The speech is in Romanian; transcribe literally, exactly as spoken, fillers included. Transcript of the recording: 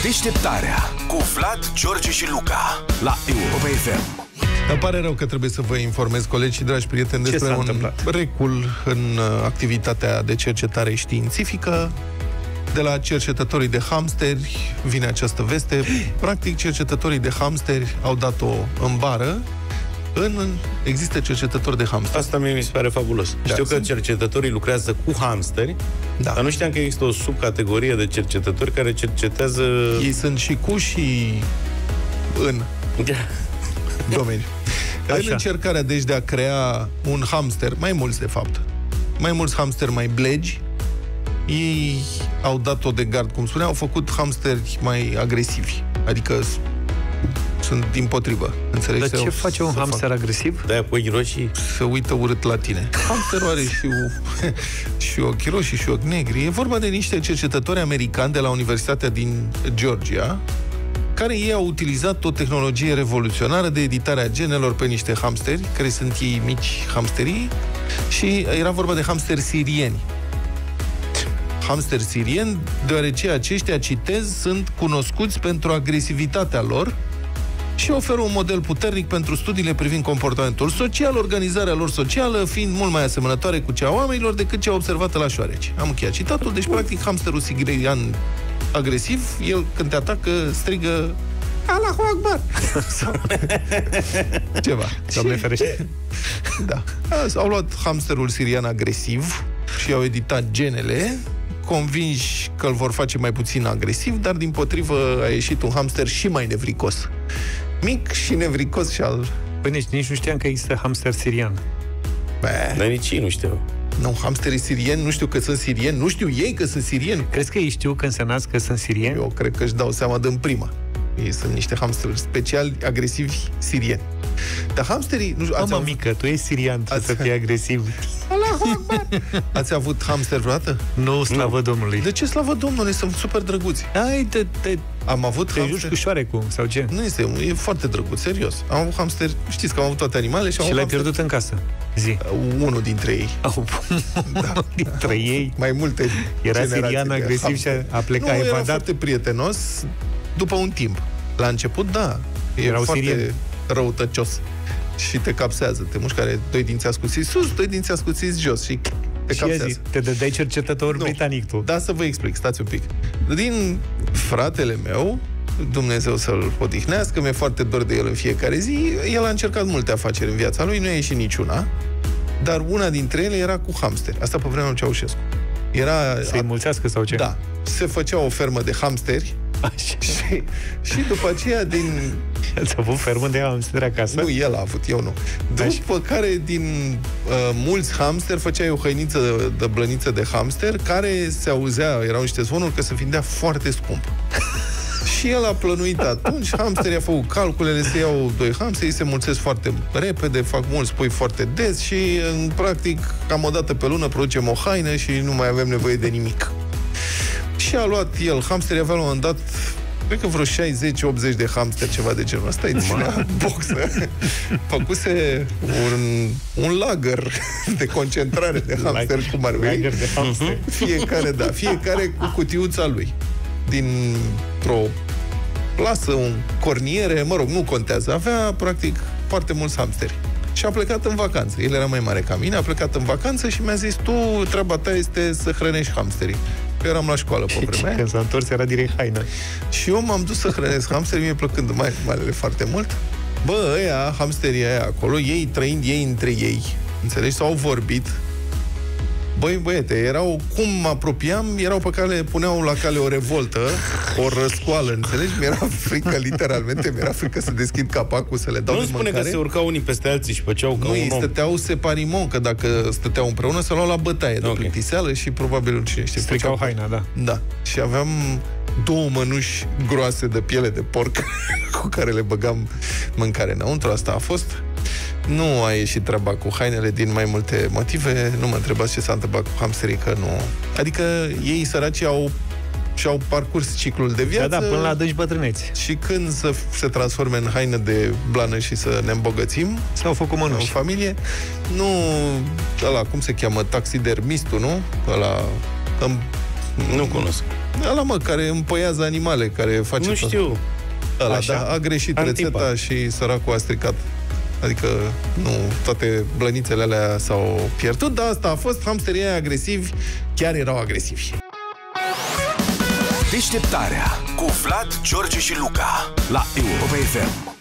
Deșteptarea cu Vlad, George și Luca la Europa F M. Îmi pare rău că trebuie să vă informez, colegi și dragi prieteni, despre un întâmplat? recul în activitatea de cercetare științifică. De la cercetătorii de hamsteri vine această veste. Practic, cercetătorii de hamsteri au dat-o în bară. În, există cercetători de hamsteri. Asta mie mi se pare fabulos. Da, Știu că sunt... cercetătorii lucrează cu hamsteri, da. Dar nu știam că există o subcategorie de cercetători care cercetează... Ei sunt și cu și în domeniu. Așa. În încercarea, deci, de a crea un hamster, mai mulți, de fapt, mai mulți hamsteri mai blegi, ei au dat-o de gard, cum spuneam, au făcut hamsteri mai agresivi. Adică sunt dimpotrivă. Înțelegi? Dar ce face un hamster fac... agresiv? De-aia cu ochi roșii? Se uită urât la tine. Hamsterul are și, o, și ochi roșii și ochi negri. E vorba de niște cercetători americani de la Universitatea din Georgia, care ei au utilizat o tehnologie revoluționară de editare a genelor pe niște hamsteri, care sunt ei mici hamsterii, și era vorba de hamsteri sirieni. Hamsteri sirieni, deoarece aceștia, citez, sunt cunoscuți pentru agresivitatea lor și oferă un model puternic pentru studiile privind comportamentul social, organizarea lor socială fiind mult mai asemănătoare cu cea a oamenilor decât cea observată la șoareci. Am încheiat citatul. Deci, practic, hamsterul sirian agresiv, el când te atacă strigă Allahu Akbar! Ceva. Doamne ferește. Da. Au luat hamsterul sirian agresiv și au editat genele, convinși că îl vor face mai puțin agresiv, dar dimpotrivă a ieșit un hamster și mai nevricos. Mic și nevricos și al... Păi nici, nici nu știam că există hamster sirian. Bă. Dar nici ei nu știu. Nu, hamsterii sirieni, nu știu că sunt sirieni, nu știu ei că sunt sirieni. Crezi că ei știu când se nasc că sunt sirieni? Eu cred că își dau seama din prima. Ei sunt niște hamsteri speciali agresivi sirieni. Dar hamsterii... Nu știu, Mama avut... mică, tu ești sirian, trebuie să fii agresiv. Allahu Akbar! Ați avut hamster vreodată? Nu, slavă nu. Domnului. De ce slavă Domnului? Sunt super drăguți. Ai, te, te, am avut te hamster... juci cu șoarecul, sau ce? Nu este, e foarte drăguț, serios. Am avut hamster, știți că am avut toate animalele și am Și l-ai hamster... pierdut în casă? Zi. Uh, unul dintre ei. Au, da. dintre ei? Mai multe. Era sirian agresiv și a plecat, nu, evadat. Era foarte prietenos după un timp. La început, da. E Erau foarte sirieni. Răutăcios. Și te capsează. Te mușcă, are doi dinți ascuțiți sus, doi dinți ascuțiți jos și te și capsează. Zi, te dădeai cercetător nu. britanic tu. Da, să vă explic, stați un pic. Din fratele meu, Dumnezeu să-l odihnească, mi-e foarte dor de el în fiecare zi, el a încercat multe afaceri în viața lui, nu a ieșit niciuna, dar una dintre ele era cu hamsteri. Asta pe vremea lui Ceaușescu. Era... Să-i mulțească sau ce? Da. Se făcea o fermă de hamsteri. Așa. Și, și după aceea din... Ați avut fermă de hamsteri acasă? Nu, el a avut, eu nu. După Așa. care din uh, mulți hamsteri făceai o hăiniță de, de blăniță de hamster care se auzea, erau niște zvonuri că se vindea foarte scump. Și el a plănuit atunci, hamsterii a făcut calculele, se iau doi hamsteri, se mulțesc foarte repede, fac mulți pui foarte des și, în practic, cam o dată pe lună producem o haină și nu mai avem nevoie de nimic. Și a luat el hamsteri, avea la un moment dat, cred că vreo șaizeci optzeci de hamsteri, ceva de genul ăsta, îi ținea boxă. Făcuse un, un lagăr de concentrare de hamsteri, cum ar veni. Lagăr de hamsteri. Fiecare, da, fiecare cu cutiuța lui. Dintr-o plasă, un corniere, mă rog, nu contează. Avea, practic, foarte mulți hamsteri. Și a plecat în vacanță. El era mai mare ca mine, a plecat în vacanță și mi-a zis, tu, treaba ta este să hrănești hamsterii. Eu eram la școală pe vremea. Când s-a întors, era direct haină. Și eu m-am dus să hrănesc hamsterii, mie plăcând mai malele foarte mult. Bă, ăia, hamsterii aia acolo, ei trăind ei între ei, înțelegi? S-au vorbit. Băi, băiete, erau, cum mă apropiam, erau pe cale, puneau la cale o revoltă, o răscoală, înțelegi? Mi-era frică, literalmente, mi-era frică să deschid capacul, să le dau nu de spune mâncare. Că se urcau unii peste alții și făceau ca nu, un ei om. stăteau separimon, că dacă stăteau împreună, se luau la bătaie de okay. plictiseală și probabil cine știe. Stricau haina, da. Da. Și aveam două mănuși groase de piele de porc cu care le băgam mâncare înăuntru. Asta a fost. Nu a ieșit treaba cu hainele din mai multe motive. Nu mă întrebați ce s-a întâmplat cu hamsterii, că nu... Adică ei, săraci, au și-au parcurs ciclul de viață. Da, da, până la adânci bătrâneți. Și când să se transforme în haină de blană și să ne îmbogățim, s-au făcut mănuși în familie, nu... Ăla, cum se cheamă? Taxidermistul, nu? Ăla... Nu cunosc. Ăla, mă, care împăiază animale, care face... Nu știu. Ăla, da, a greșit Antipa. rețeta și săracul a stricat. Adică, nu, toate blănițele alea s-au pierdut, dar asta a fost, hamsterii agresivi, chiar erau agresivi. Deșteptarea cu Vlad, George și Luca la Europa F M.